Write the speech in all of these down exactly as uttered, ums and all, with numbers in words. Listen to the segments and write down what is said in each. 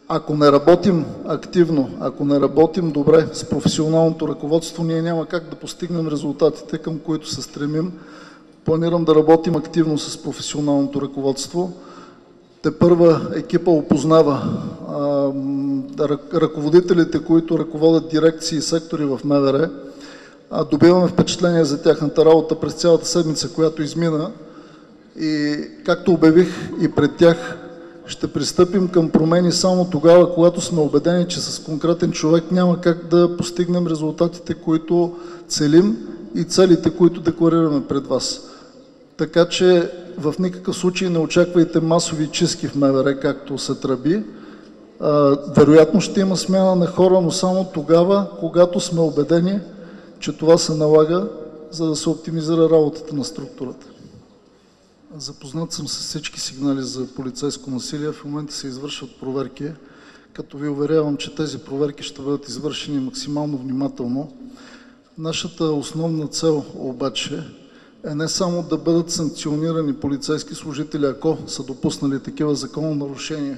Ако не работим активно, ако не работим добре с професионалното ръководство, ние няма как да постигнем резултатите, към които се стремим. Планирам да работим активно с професионалното ръководство. Тепърва екипа опознава а, ръководителите, които ръководят дирекции и сектори в МВР. А, добиваме впечатление за тяхната работа през цялата седмица, която измина. И както обявих и пред тях, ще пристъпим към промени само тогава, когато сме убедени, че с конкретен човек няма как да постигнем резултатите, които целим и целите, които декларираме пред вас. Така че в никакъв случай не очаквайте масови чистки в МВР, както се тръби. Вероятно ще има смяна на хора, но само тогава, когато сме убедени, че това се налага, за да се оптимизира работата на структурата. Запознат съм с всички сигнали за полицейско насилие. В момента се извършват проверки, като ви уверявам, че тези проверки ще бъдат извършени максимално внимателно. Нашата основна цел обаче е не само да бъдат санкционирани полицейски служители, ако са допуснали такива закононарушения.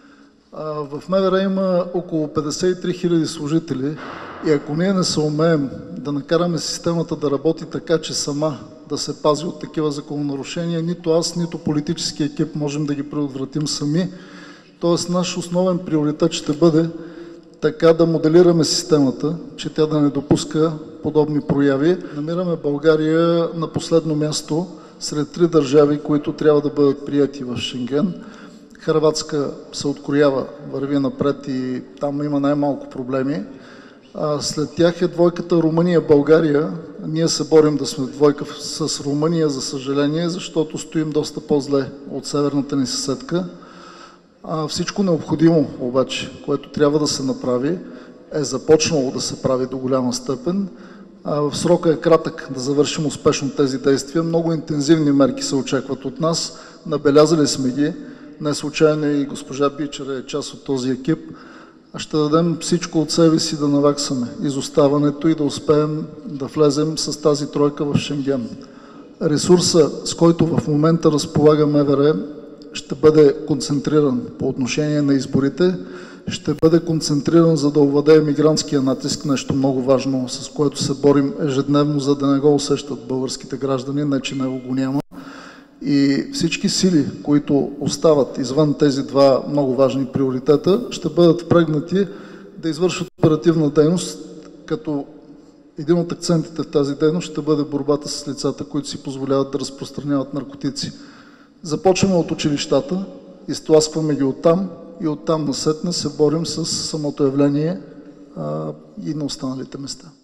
В МВР има около петдесет и три хиляди служители и ако ние не съумеем да накараме системата да работи така, че сама да се пази от такива закононарушения, нито аз, нито политически екип можем да ги предотвратим сами. Тоест, наш основен приоритет ще бъде така да моделираме системата, че тя да не допуска подобни прояви. Намираме България на последно място сред три държави, които трябва да бъдат прияти в Шенген. Хърватска се откроява, върви напред и там има най-малко проблеми. А след тях е двойката Румъния-България. Ние се борим да сме двойка с Румъния, за съжаление, защото стоим доста по-зле от северната ни съседка. А всичко необходимо обаче, което трябва да се направи, е започнало да се прави до голяма степен. А в срока е кратък да завършим успешно тези действия. Много интензивни мерки се очакват от нас. Набелязали сме ги. Не случайно и госпожа Бичер е част от този екип. Ще дадем всичко от себе си да наваксаме изоставането и да успеем да влезем с тази тройка в Шенген. Ресурса, с който в момента разполага МВР, ще бъде концентриран по отношение на изборите, ще бъде концентриран за да овладее мигрантския натиск, нещо много важно, с което се борим ежедневно, за да не го усещат българските граждани, не че него го няма. И всички сили, които остават извън тези два много важни приоритета, ще бъдат впрегнати да извършват оперативна дейност, като един от акцентите в тази дейност ще бъде борбата с лицата, които си позволяват да разпространяват наркотици. Започваме от училищата, изтласкваме ги оттам и оттам насетне се борим с самото явление а, и на останалите места.